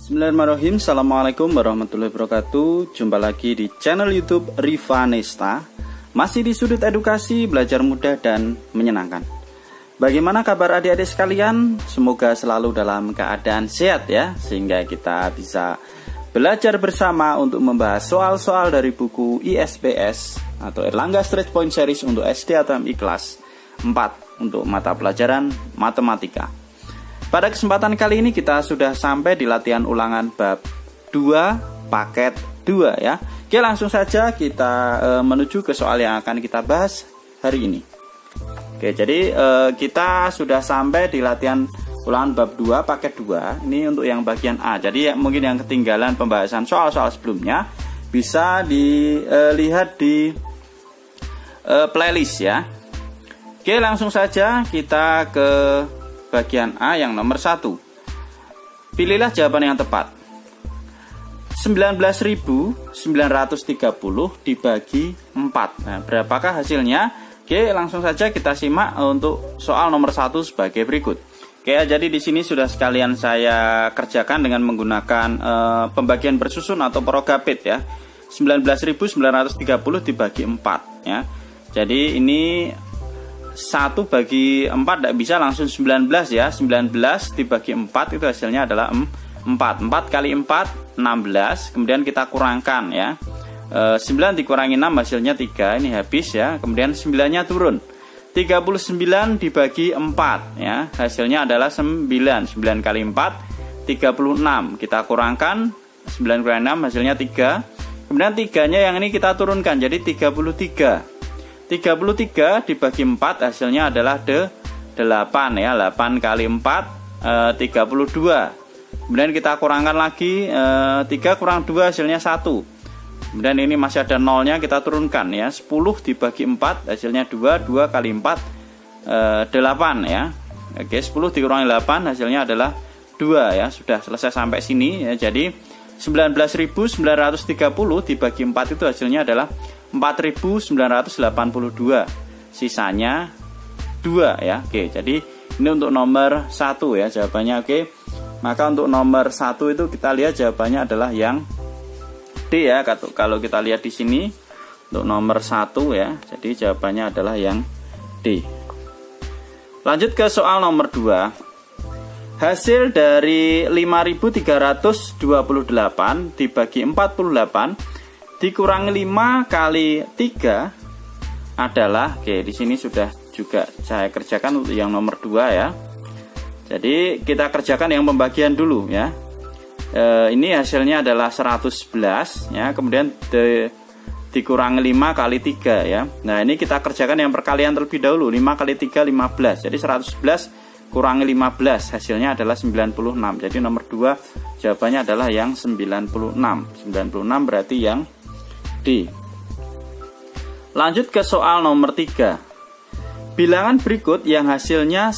Bismillahirrahmanirrahim. Assalamualaikum warahmatullahi wabarakatuh. Jumpa lagi di channel YouTube Riva Nesta. Masih di sudut edukasi, belajar mudah dan menyenangkan. Bagaimana kabar adik-adik sekalian? Semoga selalu dalam keadaan sehat ya, sehingga kita bisa belajar bersama untuk membahas soal-soal dari buku ISPS atau Erlangga Straight Point Series untuk SD atau MI kelas 4 untuk mata pelajaran matematika. Pada kesempatan kali ini kita sudah sampai di latihan ulangan bab 2 paket 2 ya. Oke, langsung saja kita menuju ke soal yang akan kita bahas hari ini. Oke, jadi kita sudah sampai di latihan ulangan bab 2 paket 2. Ini untuk yang bagian A. Jadi mungkin yang ketinggalan pembahasan soal-soal sebelumnya bisa dilihat di playlist ya. Oke, langsung saja kita ke bagian A yang nomor 1. Pilihlah jawaban yang tepat. 19.930 dibagi 4. Nah, berapakah hasilnya? Oke, langsung saja kita simak untuk soal nomor 1 sebagai berikut. Oke, jadi di sini sudah sekalian saya kerjakan dengan menggunakan pembagian bersusun atau progapit ya. 19.930 dibagi 4 ya. Jadi ini 1 bagi 4 tidak bisa langsung 19 ya. 19 dibagi 4 itu hasilnya adalah 4. 4 kali 4 16. Kemudian kita kurangkan ya. 9 dikurangi 6 hasilnya 3. Ini habis ya. Kemudian 9 nya turun. 39 dibagi 4 ya. Hasilnya adalah 9. 9 kali 4 36. Kita kurangkan 9 kurangi 6 hasilnya 3. Kemudian 3 nya yang ini kita turunkan jadi 33. 33 dibagi 4 hasilnya adalah 8 ya. 8 kali 4 32. Kemudian kita kurangkan lagi 3 kurang 2 hasilnya 1. Kemudian ini masih ada nolnya, kita turunkan ya. 10 dibagi 4 hasilnya 2. 2 kali 4 8 ya. Oke, 10 dikurangi 8 hasilnya adalah 2 ya. Sudah selesai sampai sini ya. Jadi 19.930 dibagi 4 itu hasilnya adalah 4.982. Sisanya 2 ya. Oke, jadi ini untuk nomor 1 ya jawabannya. Oke. Maka untuk nomor 1 itu kita lihat jawabannya adalah yang D ya. Kalau kita lihat di sini untuk nomor 1 ya. Jadi jawabannya adalah yang D. Lanjut ke soal nomor 2. Hasil dari 5.328 dibagi 48 dikurangi 5 kali 3 adalah, oke, di sini sudah juga saya kerjakan untuk yang nomor 2 ya. Jadi kita kerjakan yang pembagian dulu ya. Ini hasilnya adalah 111 ya, kemudian dikurangi 5 kali 3 ya. Nah, ini kita kerjakan yang perkalian terlebih dahulu. 5 kali 3 15. Jadi 111 kurangi 15 hasilnya adalah 96. Jadi nomor 2 jawabannya adalah yang 96. 96 berarti yang D. Lanjut ke soal nomor 3. Bilangan berikut yang hasilnya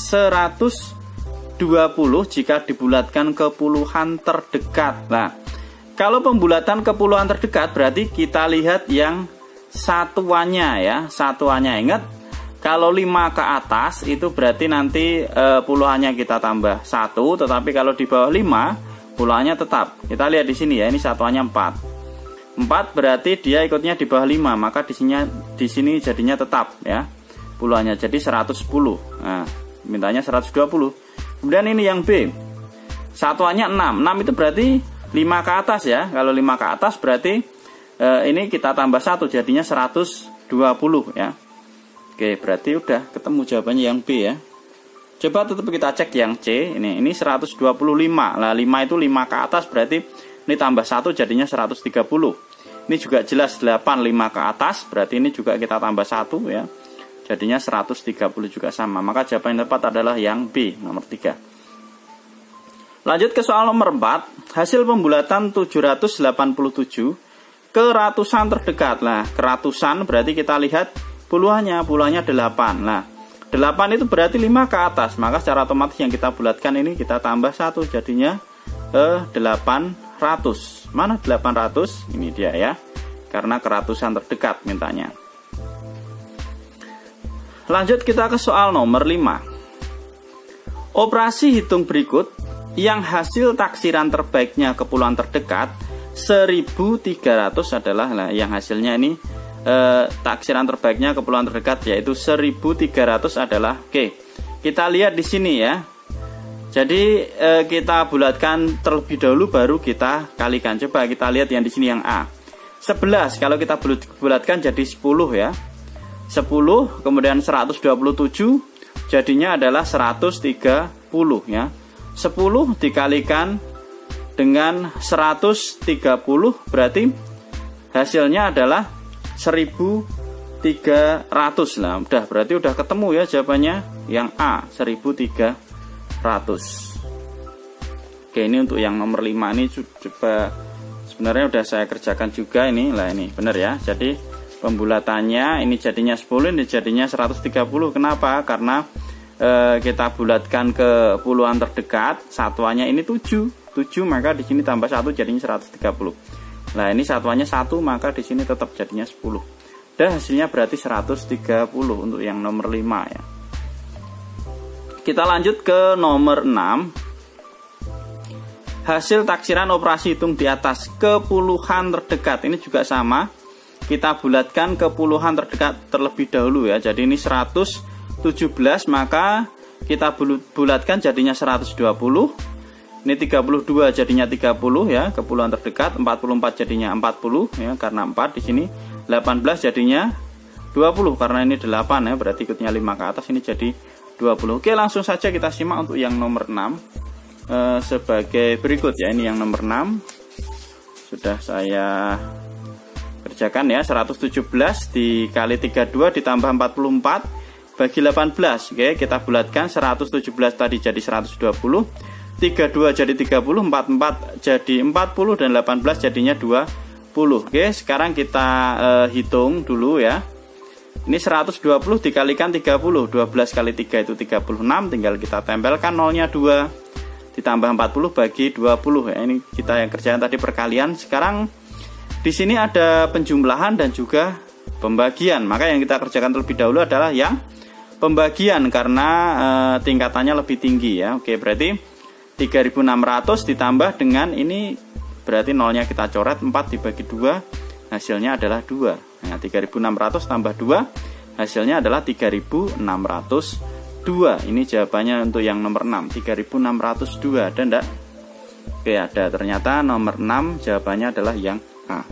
120 jika dibulatkan ke puluhan terdekat. Nah, kalau pembulatan ke puluhan terdekat berarti kita lihat yang satuannya ya. Satuannya ingat, kalau 5 ke atas itu berarti nanti puluhannya kita tambah 1, tetapi kalau di bawah 5 puluhannya tetap. Kita lihat di sini ya, ini satuannya 4. 4 berarti dia ikutnya di bawah 5, maka di sini jadinya tetap ya. Puluhannya jadi 110. Nah, mintanya 120. Kemudian ini yang B. Satuannya 6. 6 itu berarti 5 ke atas ya. Kalau 5 ke atas berarti ini kita tambah 1 jadinya 120 ya. Oke, berarti udah ketemu jawabannya yang B ya. Coba tetap kita cek yang C. Ini 125. Nah, 5 itu 5 ke atas berarti ini tambah 1 jadinya 130. Ini juga jelas 8 5 ke atas berarti ini juga kita tambah 1 ya. Jadinya 130 juga sama. Maka jawaban yang tepat adalah yang B nomor 3. Lanjut ke soal nomor 4. Hasil pembulatan 787 ke ratusan terdekat. Nah, ke ratusan berarti kita lihat puluhannya 8. Nah, 8 itu berarti 5 ke atas. Maka secara otomatis yang kita bulatkan ini kita tambah 1 jadinya 800. Mana 800? Ini dia ya. Karena keratusan terdekat mintanya. Lanjut kita ke soal nomor 5. Operasi hitung berikut yang hasil taksiran terbaiknya kepulauan terdekat 1.300 adalah yang hasilnya ini taksiran terbaiknya kepulauan terdekat yaitu 1.300 adalah oke. Kita lihat di sini ya. Jadi kita bulatkan terlebih dahulu baru kita kalikan. Coba kita lihat yang di sini yang A. 11 kalau kita bulatkan jadi 10 ya. 10 kemudian 127 jadinya adalah 130 ya. 10 dikalikan dengan 130 berarti hasilnya adalah 1.300 lah. Udah berarti udah ketemu ya jawabannya yang A 1.300. Oke, ini untuk yang nomor 5 ini coba sebenarnya udah saya kerjakan juga ini. Lah ini benar ya. Jadi pembulatannya ini jadinya 10, ini jadinya 130. Kenapa? Karena kita bulatkan ke puluhan terdekat, satuannya ini 7, maka di sini tambah 1 jadinya 130. Nah, ini satuannya 1, maka di sini tetap jadinya 10. Dan hasilnya berarti 130 untuk yang nomor 5 ya. Kita lanjut ke nomor 6. Hasil taksiran operasi hitung di atas ke puluhan terdekat ini juga sama. Kita bulatkan ke puluhan terdekat terlebih dahulu ya. Jadi ini 117 maka kita bulatkan jadinya 120. Ini 32 jadinya 30 ya, ke puluhan terdekat. 44 jadinya 40 ya, karena 4 di sini. 18 jadinya 20 karena ini 8 ya, berarti ikutnya 5 ke atas, ini jadi 20. Oke, langsung saja kita simak untuk yang nomor 6 sebagai berikut ya. Ini yang nomor 6 sudah saya kerjakan ya. 117 dikali 32 ditambah 44 bagi 18. Oke, kita bulatkan. 117 tadi jadi 120, 32 jadi 30, 44 jadi 40, dan 18 jadinya 20. Oke, sekarang kita hitung dulu ya. Ini 120 dikalikan 30, 12 kali 3 itu 36, tinggal kita tempelkan nolnya 2, ditambah 40 bagi 20 ya. Ini kita yang kerjaan tadi perkalian. Sekarang di sini ada penjumlahan dan juga pembagian. Maka yang kita kerjakan terlebih dahulu adalah yang pembagian karena tingkatannya lebih tinggi ya. Oke, berarti 3.600 ditambah dengan ini, berarti nolnya kita coret, 4 dibagi 2 hasilnya adalah 2. Nah, 3.600 tambah 2 hasilnya adalah 3.602. Ini jawabannya untuk yang nomor 6, 3.602. Ada enggak? Oke, ada. Ternyata nomor 6 jawabannya adalah yang A.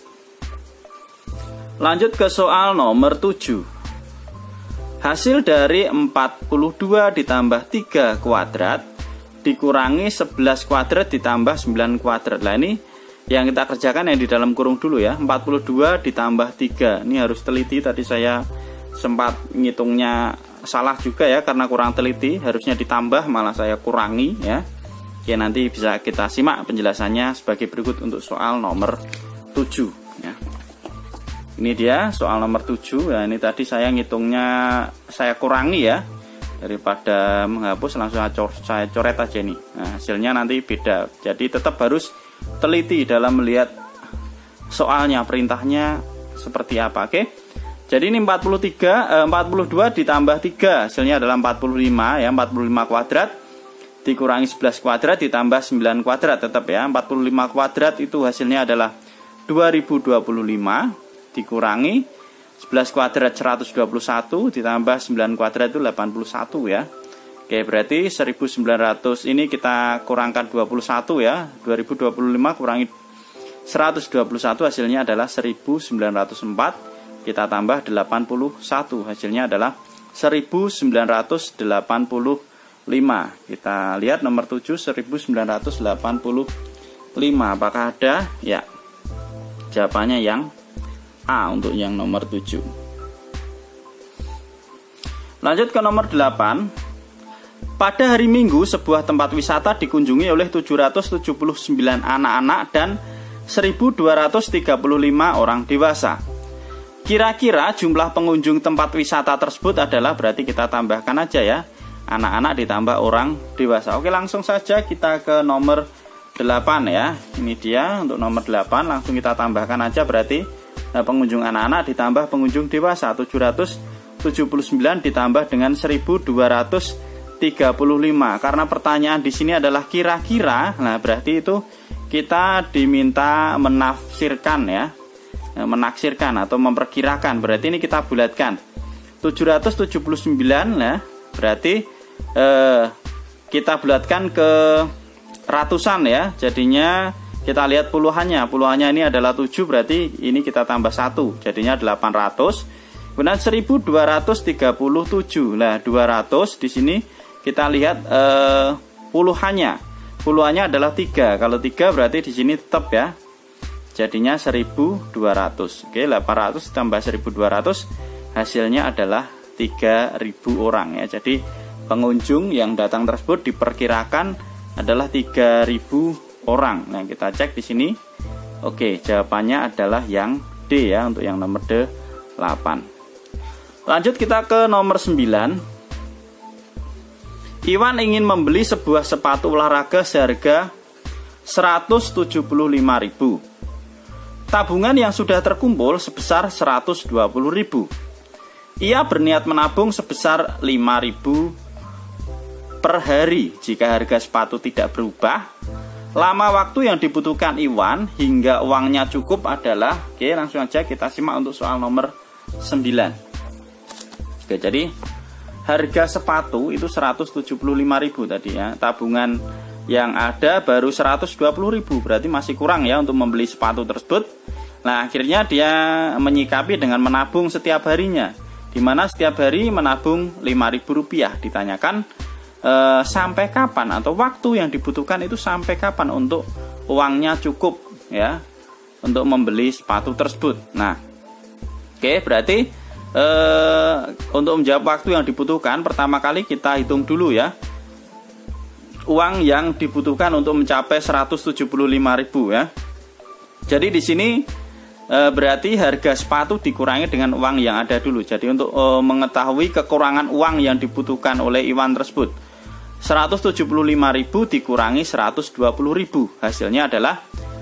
Lanjut ke soal nomor 7. Hasil dari 42 ditambah 3 kuadrat dikurangi 11 kuadrat ditambah 9 kuadrat. Nah, ini yang kita kerjakan yang di dalam kurung dulu ya. 42 ditambah 3. Ini harus teliti, tadi saya sempat ngitungnya salah juga ya karena kurang teliti. Harusnya ditambah, malah saya kurangi ya. Oke, nanti bisa kita simak penjelasannya sebagai berikut untuk soal nomor 7 ya. Ini dia soal nomor 7 ya. Ini tadi saya ngitungnya saya kurangi ya. Daripada menghapus langsung saya coret aja nih. Nah, hasilnya nanti beda. Jadi tetap harus teliti dalam melihat soalnya, perintahnya seperti apa. Oke. Jadi ini 42 ditambah 3 hasilnya adalah 45 ya. 45 kuadrat dikurangi 11 kuadrat ditambah 9 kuadrat tetap ya. 45 kuadrat itu hasilnya adalah 2025 dikurangi 11 kuadrat 121 ditambah 9 kuadrat itu 81 ya. Oke, berarti 1900 ini kita kurangkan 21 ya. 2025 kurangi 121 hasilnya adalah 1904. Kita tambah 81 hasilnya adalah 1985. Kita lihat nomor 7 1985. Apakah ada? Ya. Jawabannya yang A untuk yang nomor 7. Lanjut ke nomor 8. Pada hari Minggu, sebuah tempat wisata dikunjungi oleh 779 anak-anak dan 1235 orang dewasa. Kira-kira jumlah pengunjung tempat wisata tersebut adalah, berarti kita tambahkan aja ya, anak-anak ditambah orang dewasa. Oke, langsung saja kita ke nomor 8 ya. Ini dia untuk nomor 8, langsung kita tambahkan aja, berarti pengunjung anak-anak ditambah pengunjung dewasa. 779 ditambah dengan 1235 Karena pertanyaan di sini adalah kira-kira, nah berarti itu kita diminta menafsirkan ya, menaksirkan atau memperkirakan. Berarti ini kita bulatkan 779, nah berarti kita bulatkan ke ratusan ya. Jadinya kita lihat puluhannya ini adalah 7, berarti ini kita tambah 1, jadinya 800. Kemudian 1237. Nah 200 di sini kita lihat puluhannya adalah 3. Kalau 3 berarti di sini tetap ya, jadinya 1200. Oke, 800 tambah 1200 hasilnya adalah 3000 orang ya. Jadi pengunjung yang datang tersebut diperkirakan adalah 3000 orang. Nah kita cek di sini. Oke, jawabannya adalah yang D ya, untuk yang nomor D8. Lanjut kita ke nomor 9. Iwan ingin membeli sebuah sepatu olahraga seharga 175.000. Tabungan yang sudah terkumpul sebesar 120.000. Ia berniat menabung sebesar 5.000 per hari jika harga sepatu tidak berubah. Lama waktu yang dibutuhkan Iwan hingga uangnya cukup adalah, oke langsung aja kita simak untuk soal nomor 9. Oke, jadi harga sepatu itu 175.000 tadi ya. Tabungan yang ada baru 120.000, berarti masih kurang ya untuk membeli sepatu tersebut. Nah, akhirnya dia menyikapi dengan menabung setiap harinya, di mana setiap hari menabung Rp5.000. Ditanyakan sampai kapan atau waktu yang dibutuhkan itu sampai kapan untuk uangnya cukup ya untuk membeli sepatu tersebut. Nah, oke, berarti untuk menjawab waktu yang dibutuhkan, pertama kali kita hitung dulu ya uang yang dibutuhkan untuk mencapai 175.000 ya. Jadi di sini berarti harga sepatu dikurangi dengan uang yang ada dulu. Jadi untuk mengetahui kekurangan uang yang dibutuhkan oleh Iwan tersebut, 175.000 dikurangi 120.000, hasilnya adalah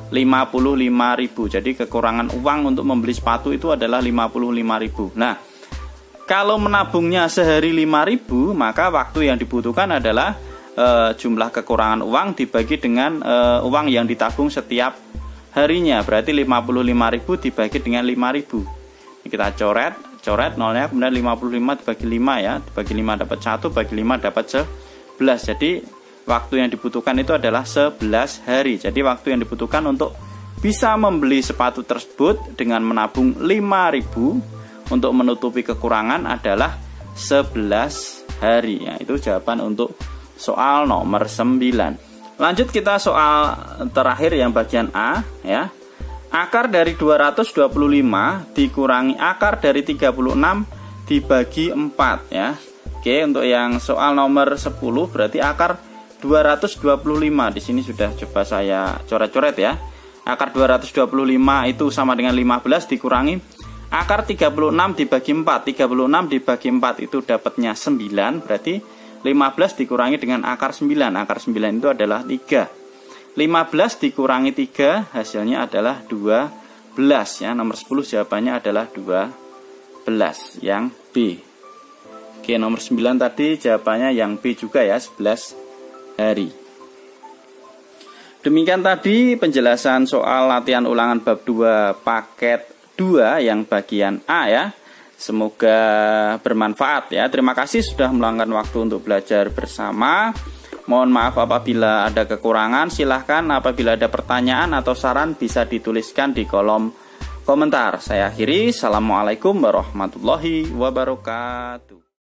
55.000. Jadi kekurangan uang untuk membeli sepatu itu adalah 55.000. Nah, kalau menabungnya sehari 5.000, maka waktu yang dibutuhkan adalah jumlah kekurangan uang dibagi dengan uang yang ditabung setiap harinya. Berarti 55.000 dibagi dengan 5.000. Ini kita coret nolnya, kemudian 55 dibagi 5 ya. Dibagi 5 dapat 1, bagi 5 dapat 11. Jadi waktu yang dibutuhkan itu adalah 11 hari. Jadi waktu yang dibutuhkan untuk bisa membeli sepatu tersebut dengan menabung 5.000 untuk menutupi kekurangan adalah 11 hari ya. Itu jawaban untuk soal nomor 9. Lanjut kita soal terakhir yang bagian A ya. Akar dari 225 dikurangi akar dari 36 dibagi 4 ya. Oke, untuk yang soal nomor 10 berarti akar 225 di sini sudah coba saya coret-coret ya. Akar 225 itu sama dengan 15 dikurangi akar 36 dibagi 4. 36 dibagi 4 itu dapatnya 9, berarti 15 dikurangi dengan akar 9. Akar 9 itu adalah 3. 15 dikurangi 3 hasilnya adalah 12 ya. Nomor 10 jawabannya adalah 12 yang B. Oke, nomor 9 tadi jawabannya yang B juga ya, 11 hari. Demikian tadi penjelasan soal latihan ulangan bab 2 paket 2 yang bagian A ya. Semoga bermanfaat ya. Terima kasih sudah meluangkan waktu untuk belajar bersama. Mohon maaf apabila ada kekurangan. Silahkan apabila ada pertanyaan atau saran bisa dituliskan di kolom komentar. Saya akhiri. Assalamualaikum warahmatullahi wabarakatuh.